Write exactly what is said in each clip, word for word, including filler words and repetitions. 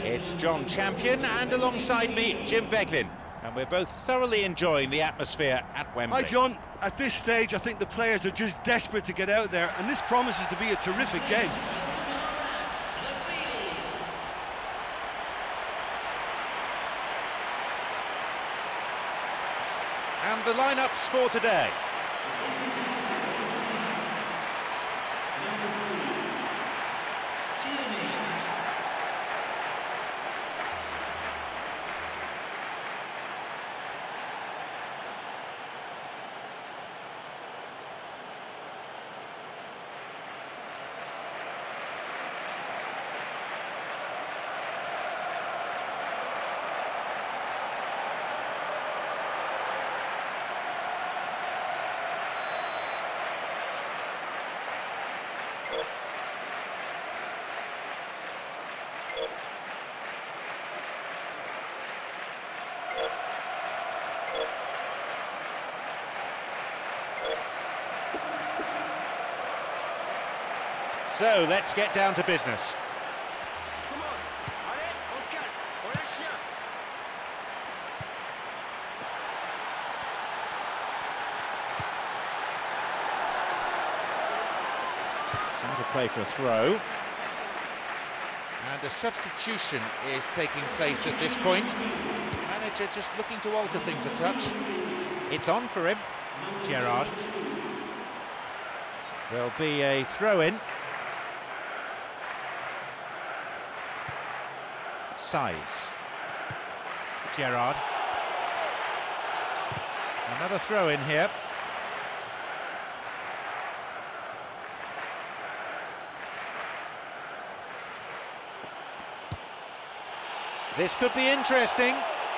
It's John Champion, and alongside me, Jim Beglin. And we're both thoroughly enjoying the atmosphere at Wembley. Hi, John. At this stage, I think the players are just desperate to get out there, and this promises to be a terrific game. And the lineups for today. So, let's get down to business. Time to play for a throw. And a substitution is taking place at this point. Manager just looking to alter things a touch. It's on for him, Gerrard. There'll be a throw-in. Size. Gerrard. Another throw in here. This could be interesting.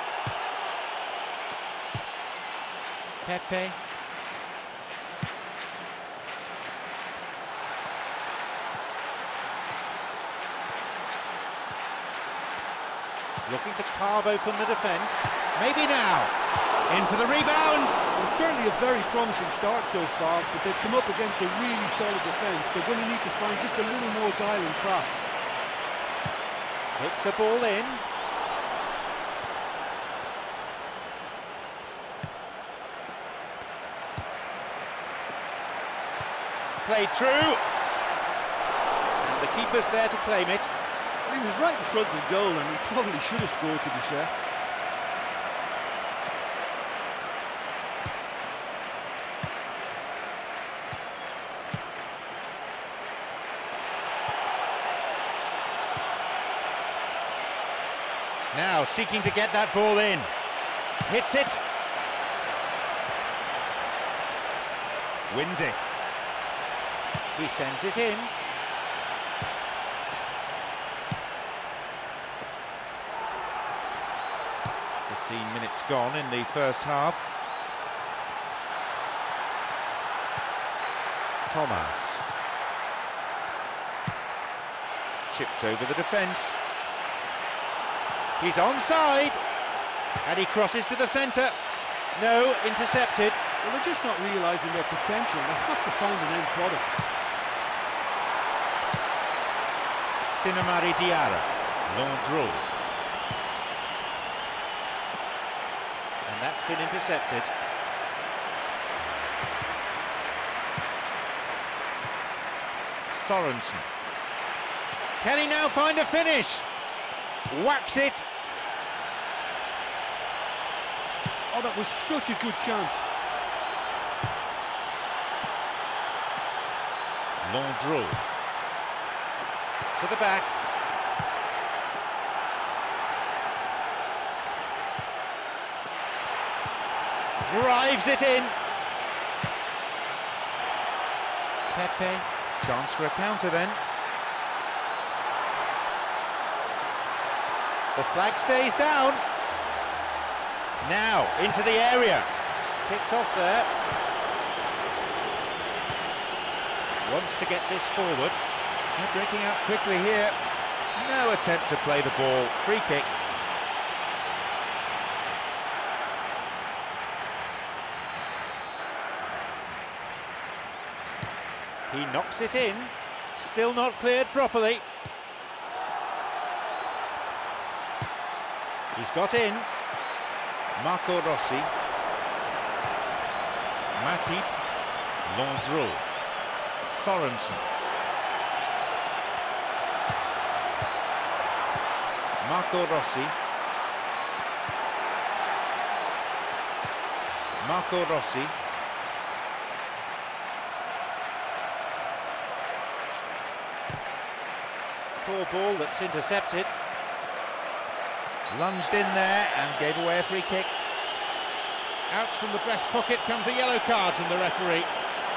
Pepe. Looking to carve open the defence. Maybe now. In for the rebound. It's certainly a very promising start so far, but they've come up against a really solid defence. They're going to need to find just a little more guile and craft. Hits a ball in. Played through. And the keeper's there to claim it. He was right in front of the goal, and he probably should have scored, to be fair. Now seeking to get that ball in. Hits it. Wins it. He sends it in. fifteen minutes gone in the first half. Thomas. Chipped over the defence. He's onside. And he crosses to the centre. No, intercepted. Well, they're just not realising their potential. They have to find an end product. Sinemari Diarra. Landreau. And that's been intercepted. Sorensen. Can he now find a finish? Whacks it. Oh, that was such a good chance. Landreau. To the back. Drives it in. Pepe. Chance for a counter then. The flag stays down. Now, into the area. Picked off there. Wants to get this forward. They're breaking out quickly here. No attempt to play the ball. Free kick. He knocks it in. Still not cleared properly. He's got in. Marco Rossi. Matip. Landreau. Sorensen. Marco Rossi. Marco Rossi. Poor ball that's intercepted. Lunged in there and gave away a free kick. Out from the breast pocket comes a yellow card from the referee.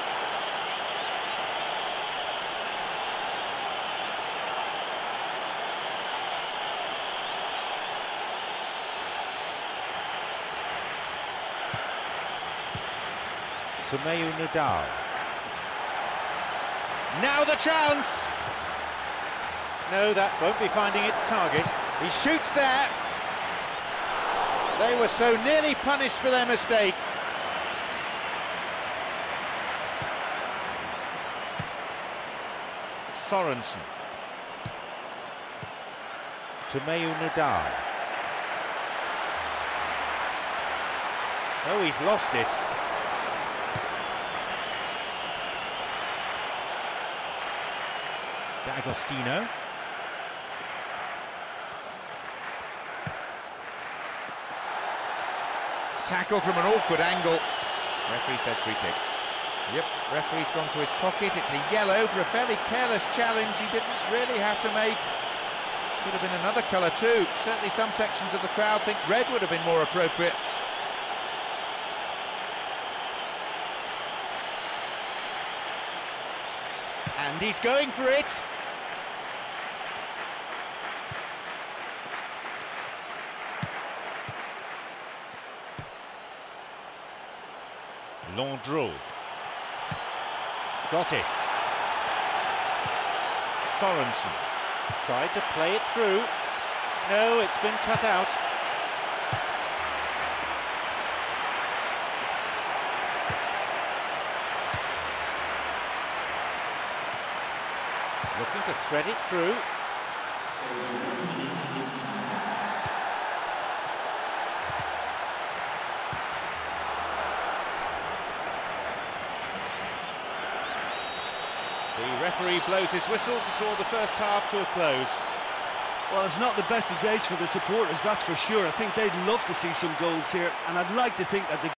Tomeu Nudal. Now the chance! No, that won't be finding its target. He shoots there. They were so nearly punished for their mistake. Sorensen. Tomeu Nudal. Oh, he's lost it. D'Agostino. Tackle from an awkward angle. Referee says free kick. Yep, referee's gone to his pocket. It's a yellow for a fairly careless challenge he didn't really have to make. Could have been another colour too. Certainly some sections of the crowd think red would have been more appropriate. And he's going for it. Landreau. Got it. Sorensen tried to play it through. No, it's been cut out. Looking to thread it through. The referee blows his whistle to draw the first half to a close. Well, it's not the best of days for the supporters, that's for sure. I think they'd love to see some goals here, and I'd like to think that the